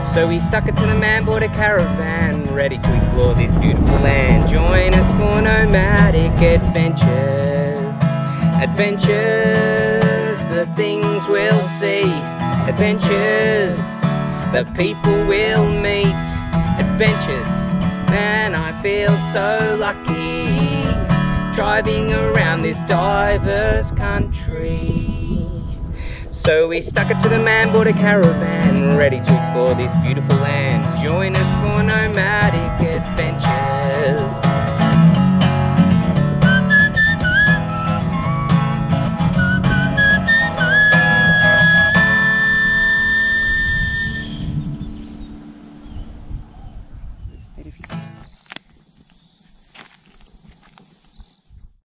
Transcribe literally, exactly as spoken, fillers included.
So we stuck it to the man, bought a caravan, ready to explore this beautiful land. Join us for nomadic adventures. Adventures, the things we'll see. Adventures, the people we'll meet. Adventures, man, I feel so lucky, driving around this diverse country. So we stuck it to the man, bought a caravan, ready to explore this beautiful land. Join us for nomadic adventures. If you